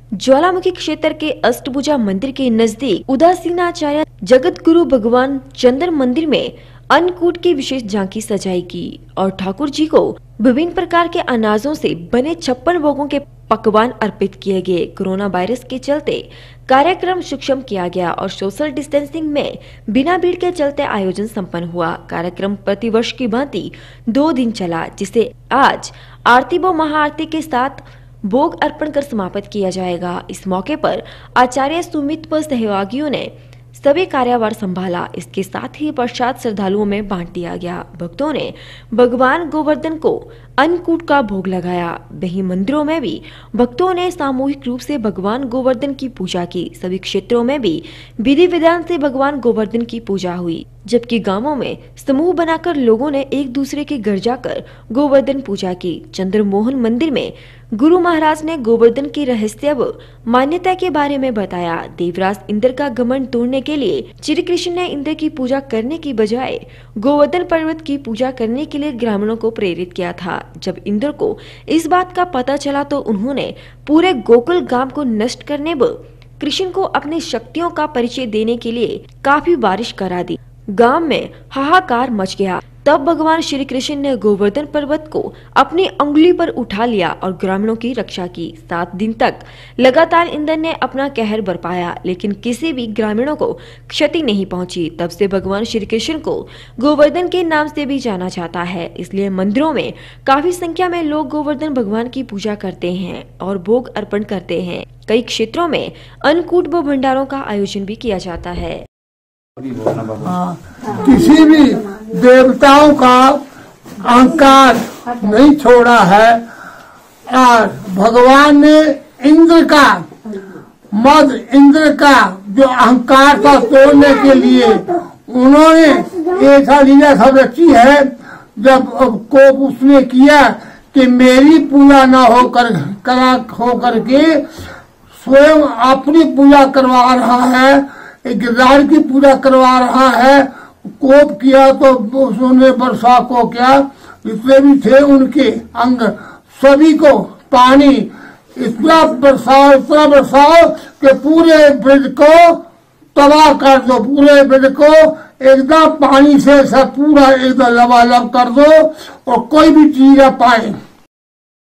ज्वालामुखी क्षेत्र के अष्टभुजा मंदिर के नजदीक उदासीनाचार्य जगत गुरु भगवान चंद्र मंदिर में अन्नकूट की विशेष झांकी सजाई गई और ठाकुर जी को विभिन्न प्रकार के अनाजों से बने 56 भोगों के पकवान अर्पित किए गए। कोरोना वायरस के चलते कार्यक्रम सूक्ष्म किया गया और सोशल डिस्टेंसिंग में बिना भीड़ के चलते आयोजन संपन्न हुआ। कार्यक्रम प्रतिवर्ष की भांति 2 दिन चला, जिसे आज आरती व महाआरती के साथ भोग अर्पण कर समाप्त किया जाएगा। इस मौके पर आचार्य सुमित व सहयोगियों ने सभी कार्यभार संभाला। इसके साथ ही प्रसाद श्रद्धालुओं में बांट दिया गया। भक्तों ने भगवान गोवर्धन को अन्नकूट का भोग लगाया। वहीं मंदिरों में भी भक्तों ने सामूहिक रूप से भगवान गोवर्धन की पूजा की। सभी क्षेत्रों में भी विधि विधान से भगवान गोवर्धन की पूजा हुई, जबकि गांवों में समूह बनाकर लोगों ने एक दूसरे के घर जाकर गोवर्धन पूजा की। चंद्रमोहन मंदिर में गुरु महाराज ने गोवर्धन की रहस्य व मान्यता के बारे में बताया। देवराज इंद्र का घमंड तोड़ने के लिए श्री कृष्ण ने इंद्र की पूजा करने की बजाय गोवर्धन पर्वत की पूजा करने के लिए ग्रामीणों को प्रेरित किया था। जब इंद्र को इस बात का पता चला तो उन्होंने पूरे गोकुल गांव को नष्ट करने व कृष्ण को अपनी शक्तियों का परिचय देने के लिए काफी बारिश करा दी। गांव में हाहाकार मच गया। तब भगवान श्री कृष्ण ने गोवर्धन पर्वत को अपनी उंगली पर उठा लिया और ग्रामीणों की रक्षा की। 7 दिन तक लगातार इंद्र ने अपना कहर बरपाया, लेकिन किसी भी ग्रामीणों को क्षति नहीं पहुंची। तब से भगवान श्री कृष्ण को गोवर्धन के नाम से भी जाना जाता है। इसलिए मंदिरों में काफी संख्या में लोग गोवर्धन भगवान की पूजा करते हैं और भोग अर्पण करते हैं। कई क्षेत्रों में अन्नकूट व भंडारों का आयोजन भी किया जाता है। किसी भी देवताओं का अहंकार नहीं छोड़ा है और भगवान ने इंद्र का जो अहंकार था तोड़ने के लिए उन्होंने ऐसा लीला सब रची है। जब कोप उसने किया कि मेरी पूजा न होकर के स्वयं अपनी पूजा करवा रहा है, गिरधार की पूजा करवा रहा है, कोप किया तो उसने वर्षा को क्या जितने भी थे उनके अंग सभी को पानी इतना बरसाओ कि पूरे ब्रिज को तबाह कर दो। पूरे ब्रिज को एकदम पानी से सब पूरा एकदम लबालब कर दो और कोई भी चीज न पाए।